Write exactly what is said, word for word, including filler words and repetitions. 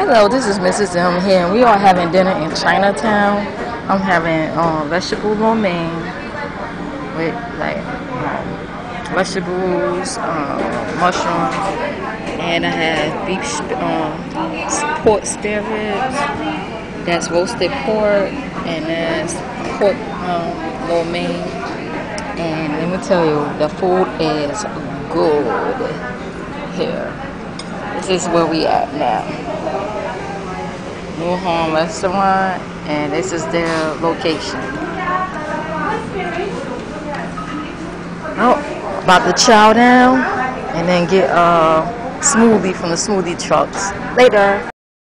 Hello, this is Missus M here, and we are having dinner in Chinatown. I'm having um, vegetable lo mein with like um, vegetables, um, mushrooms, and I have beef, sp um, pork spare ribs. That's roasted pork, and that's pork um, lo mein. And let me tell you, the food is good here. This is where we at now. New Home Restaurant, and this is their location. Oh, about to chow down and then get a smoothie from the smoothie trucks. Later.